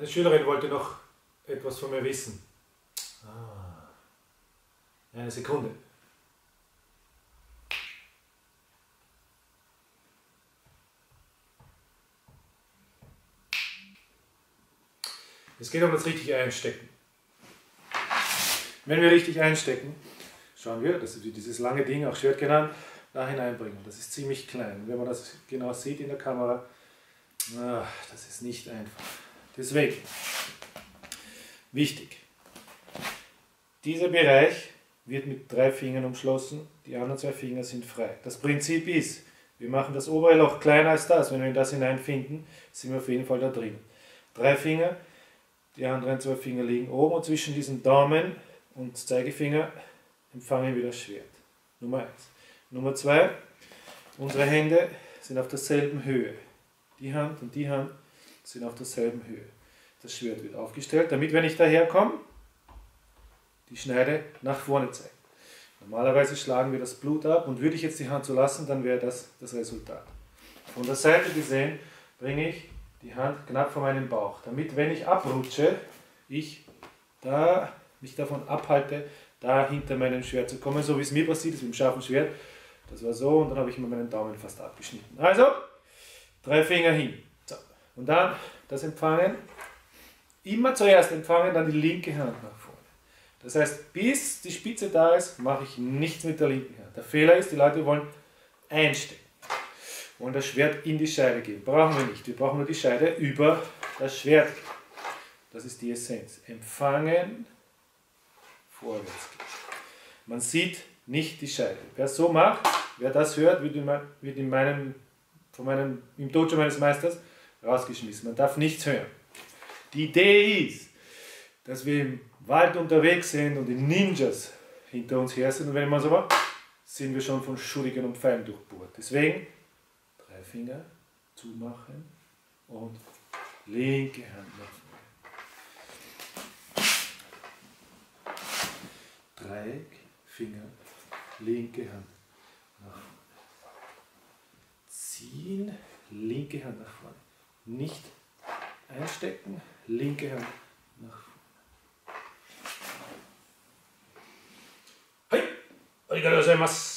Eine Schülerin wollte noch etwas von mir wissen. Eine Sekunde. Es geht um das richtige Einstecken. Wenn wir richtig einstecken, schauen wir, das ist wie dieses lange Ding, auch Schwert genannt, da hineinbringen. Das ist ziemlich klein. Wenn man das genau sieht in der Kamera, das ist nicht einfach. Deswegen, wichtig, dieser Bereich wird mit 3 Fingern umschlossen, die anderen 2 Finger sind frei. Das Prinzip ist, wir machen das obere Loch kleiner als das. Wenn wir in das hineinfinden, sind wir auf jeden Fall da drin. 3 Finger, die anderen 2 Finger liegen oben und zwischen diesen Daumen und Zeigefinger empfangen wir das Schwert. Nummer 1. Nummer 2, unsere Hände sind auf derselben Höhe. Die Hand und die Hand sind auf derselben Höhe. Das Schwert wird aufgestellt, damit, wenn ich daherkomme, die Schneide nach vorne zeigt. Normalerweise schlagen wir das Blut ab und würde ich jetzt die Hand so lassen, dann wäre das das Resultat. Von der Seite gesehen bringe ich die Hand knapp vor meinen Bauch, damit, wenn ich abrutsche, ich da mich davon abhalte, da hinter meinem Schwert zu kommen, so wie es mir passiert ist mit dem scharfen Schwert. Das war so und dann habe ich mir meinen Daumen fast abgeschnitten. Also, 3 Finger hin. So. Und dann das Empfangen. Immer zuerst empfangen, dann die linke Hand nach vorne. Das heißt, bis die Spitze da ist, mache ich nichts mit der linken Hand. Der Fehler ist, die Leute wollen einstecken. Wollen das Schwert in die Scheide geben. Brauchen wir nicht. Wir brauchen nur die Scheide über das Schwert. Das ist die Essenz. Empfangen, vorwärts gehen. Man sieht nicht die Scheide. Wer es so macht, wer das hört, wird im Dojo meines Meisters rausgeschmissen. Man darf nichts hören. Die Idee ist, dass wir im Wald unterwegs sind und die Ninjas hinter uns her sind. Und wenn man so macht, sind wir schon von Schuriken und Pfeilen durchbohrt. Deswegen 3 Finger zumachen und linke Hand nach vorne. Dreieck, Finger, linke Hand nach vorne. Ziehen, linke Hand nach vorne. Nicht einstecken, linke Hand nach vorne. Arigatou gozaimasu.